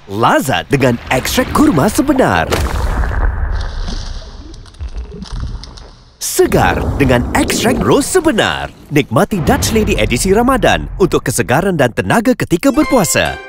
Lazat dengan ekstrak kurma sebenar. Segar dengan ekstrak ros sebenar. Nikmati Dutch Lady edisi Ramadan untuk kesegaran dan tenaga ketika berpuasa.